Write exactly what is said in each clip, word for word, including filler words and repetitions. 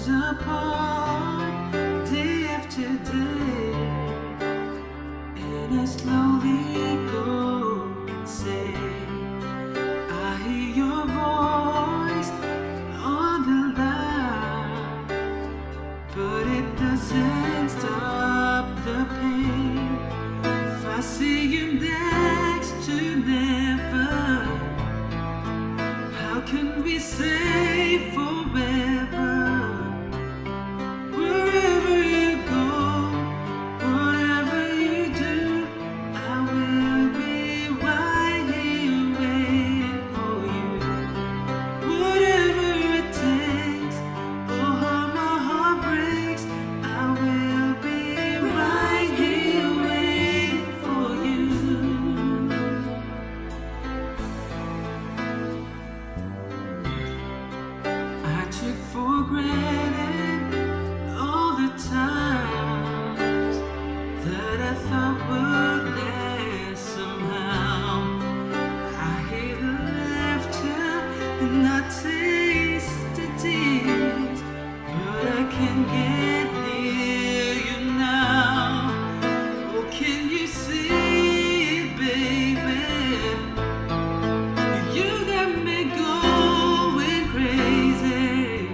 drifts apart day after day, and I slowly go insane. I hear your voice on the line, but it doesn't stop the pain. If I see you next to never, how can we say forever? Wherever you go, whatever you do, I will be right here waiting for you. Whatever it takes, oh how my heart breaks, I will be right here waiting for you. I took for granted all the times that I thought would last somehow. I hear the laughter and I taste the tears, but I can't get near you now. Oh, can you see it, baby? You got me going crazy.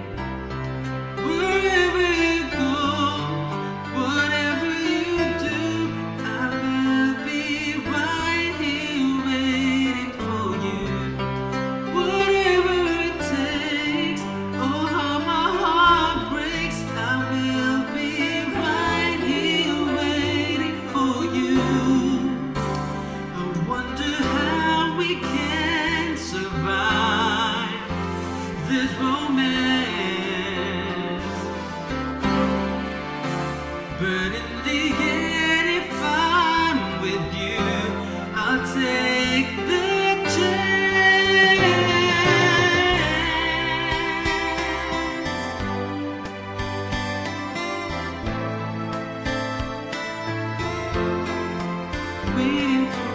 Wherever you go, whatever you do, I will be right here waiting for you. Whatever it takes, oh how my heart breaks, I will be right here waiting for you. I wonder how we can survive this romance, but in the end, if I'm with you, I'll take the chance. Waiting for